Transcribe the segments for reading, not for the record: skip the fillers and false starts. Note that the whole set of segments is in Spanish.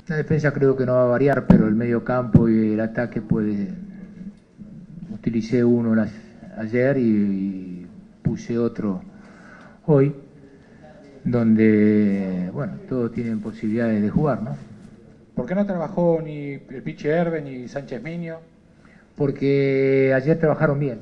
La defensa creo que no va a variar, pero el medio campo y el ataque puede. Utilicé uno ayer y puse otro hoy, donde, bueno, todos tienen posibilidades de jugar, ¿no? ¿Por qué no trabajó ni el Piche Herbe ni Sánchez Miño? Porque ayer trabajaron bien.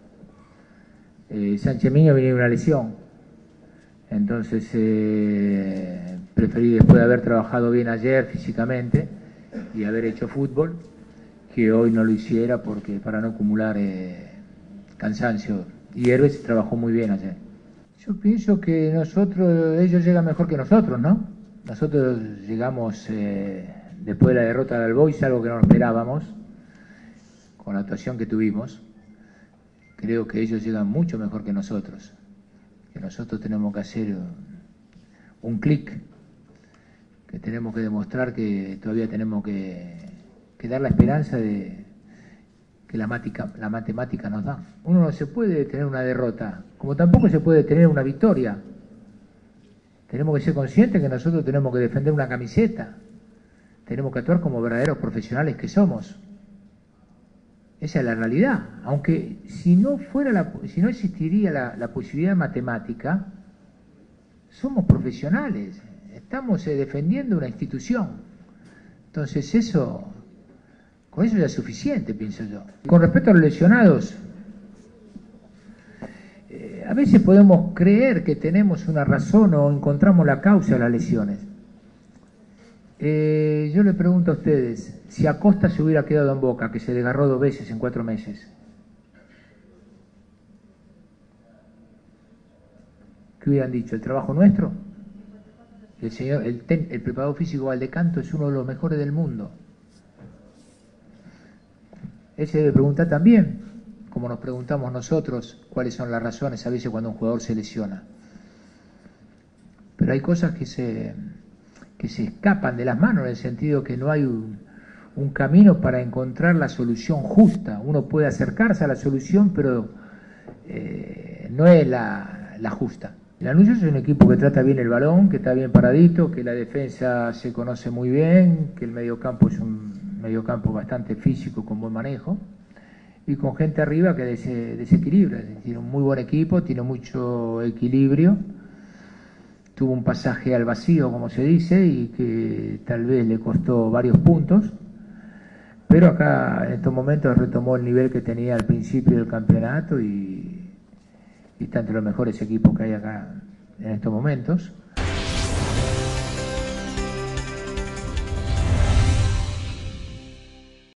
Sánchez Miño venía de una lesión, entonces preferí, después de haber trabajado bien ayer físicamente y haber hecho fútbol, que hoy no lo hiciera porque para no acumular cansancio. Y Herbes trabajó muy bien ayer. Yo pienso que ellos llegan mejor que nosotros, ¿no? Nosotros llegamos después de la derrota de Albois, algo que no esperábamos, con la actuación que tuvimos. Creo que ellos llegan mucho mejor que nosotros tenemos que hacer un clic, que tenemos que demostrar que todavía tenemos que dar la esperanza de que la matemática nos da. Uno no se puede tener una derrota, como tampoco se puede tener una victoria. Tenemos que ser conscientes que nosotros tenemos que defender una camiseta, tenemos que actuar como verdaderos profesionales que somos. Esa es la realidad, aunque si no existiría la posibilidad matemática, somos profesionales, estamos defendiendo una institución. Entonces con eso ya es suficiente, pienso yo. Con respecto a los lesionados, a veces podemos creer que tenemos una razón o encontramos la causa de las lesiones. Yo le pregunto a ustedes, si Acosta se hubiera quedado en Boca, que se desgarró 2 veces en 4 meses, ¿qué hubieran dicho? ¿El trabajo nuestro? El preparador físico Valdecanto es uno de los mejores del mundo. Él se debe preguntar también, como nos preguntamos nosotros, cuáles son las razones a veces cuando un jugador se lesiona. Pero hay cosas que se escapan de las manos, en el sentido que no hay un camino para encontrar la solución justa. Uno puede acercarse a la solución, pero no es la justa. Lanús es un equipo que trata bien el balón, que está bien paradito, que la defensa se conoce muy bien, que el mediocampo es un mediocampo bastante físico, con buen manejo, y con gente arriba que desequilibra. Tiene un muy buen equipo, tiene mucho equilibrio. Tuvo un pasaje al vacío, como se dice, y que tal vez le costó varios puntos, pero acá en estos momentos retomó el nivel que tenía al principio del campeonato y está entre los mejores equipos que hay acá en estos momentos.